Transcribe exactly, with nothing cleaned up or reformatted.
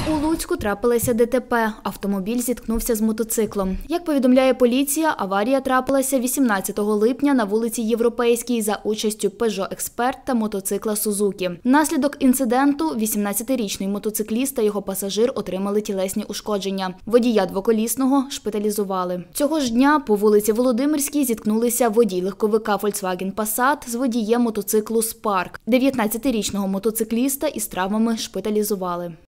У Луцьку трапилося ДТП. Автомобіль зіткнувся з мотоциклом. Як повідомляє поліція, аварія трапилася вісімнадцятого липня на вулиці Європейській за участю Peugeot Expert та мотоцикла Suzuki. Внаслідок інциденту вісімнадцятирічний мотоцикліст та його пасажир отримали тілесні ушкодження. Водія двоколісного шпиталізували. Цього ж дня по вулиці Володимирській зіткнулися водій легковика Volkswagen Passat з водієм мотоциклу Spark. дев'ятнадцятирічного мотоцикліста із травмами шпиталізували.